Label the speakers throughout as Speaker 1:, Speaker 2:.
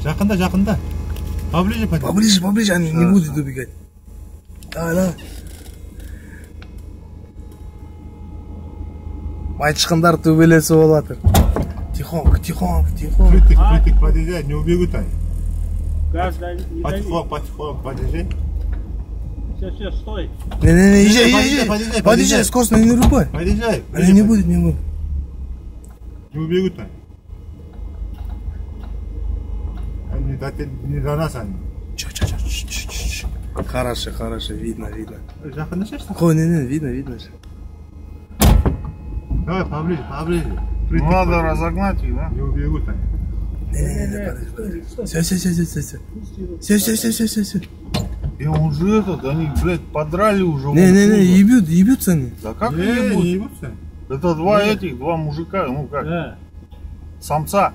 Speaker 1: Жақында.
Speaker 2: Поближе, они не будут убегать. Давай. Мальчикандар төбелесіп олатыр. Тихонько.
Speaker 1: Притык, подъезжай, не убегут они. Потихоньку, подъезжай.
Speaker 3: Сейчас, стой.
Speaker 2: Не, езжай. Подъезжай, скорость не рубай.
Speaker 1: Подъезжай.
Speaker 2: Они не будут.
Speaker 1: Не убегут они. Не до нас они.
Speaker 2: Чё. Хорошо, видно.
Speaker 1: Жақындашай.
Speaker 2: Ой, не, видно.
Speaker 1: Давай, поближе.
Speaker 4: Надо разогнать их, да?
Speaker 1: Не убегут они.
Speaker 2: Не, подожди. Все.
Speaker 4: И уже они, блядь, подрали уже.
Speaker 2: Не, ебются они.
Speaker 4: Да как
Speaker 1: Не
Speaker 4: они
Speaker 1: ебутся?
Speaker 4: Это два мужика, ну как?
Speaker 3: Да.
Speaker 4: Самца.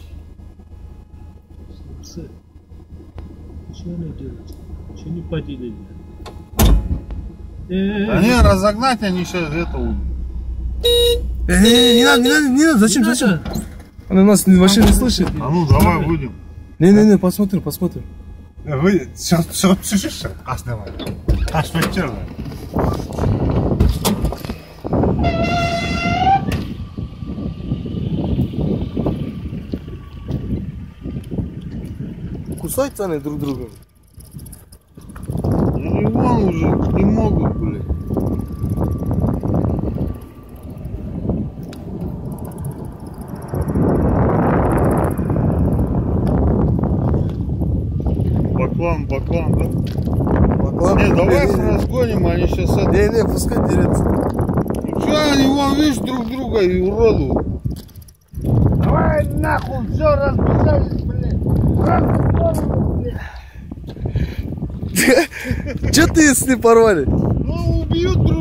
Speaker 3: Что они делают? Что не поделили?
Speaker 4: Да не, разогнать они сейчас это.
Speaker 2: Не надо, зачем? Она нас вообще не слышит.
Speaker 4: А ну давай выйдем.
Speaker 2: Не, посмотрим.
Speaker 1: Вы шығып түсірші қасына қашып өтші
Speaker 2: Кусаются они друг друга.
Speaker 4: Ну и вон уже не могут, блядь. Баклан, да? Не, давай их разгоним, они сейчас это...
Speaker 2: Не, пускай дерется.
Speaker 4: Ну что они, вон, видишь, друг друга и уродуют. Давай нахуй, все, разбежались, блядь.
Speaker 2: Че ты, если порвали?
Speaker 4: Ну, убьют друг